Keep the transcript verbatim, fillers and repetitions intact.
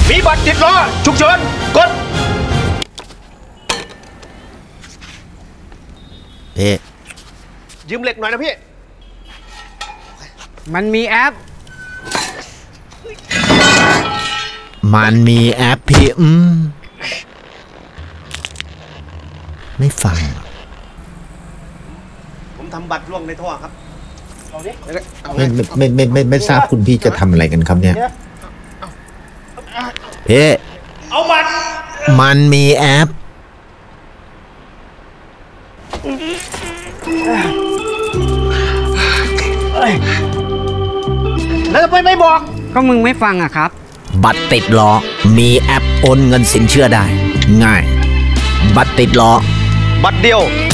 มีบัตรติดล้อฉุกเฉินกดเพ่ยืมเหล็กหน่อยนะพี่มันมีแอปมันมีแอปพี่อืมไม่ฟังผมทำบัตรล่วงในท่อครับไม่ไม่ไม่ไม่ไม่ทราบคุณพี่จะทำอะไรกันครับเนี่ยเพ่เอาบัตรมันมีแอปแล้วทำไมไม่บอกก็มึงไม่ฟังอะครับบัตรติดล้อมีแอปโอนเงินสินเชื่อได้ง่ายบัตรติดล้อบัตรเดียว